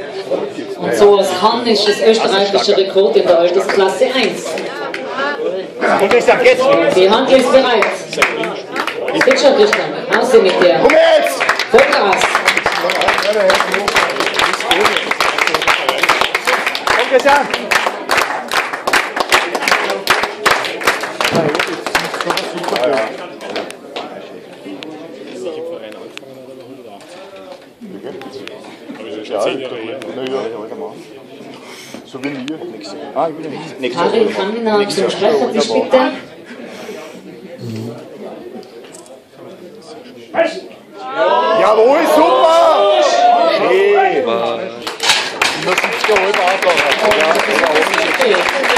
Und so was kann ist das österreichische Rekord in der Altersklasse 1. Und ich sag jetzt. Die Handel ist bereit. Bitte schon, Christian. Aus mit der. Komm jetzt! Vollgas. Komm, Christian! So wie wir. Ah, ich will nicht. Karin Kamina zum Sprechertisch, bitte. Jawohl, super! Schön! Ich muss nicht der halbe Ablauf.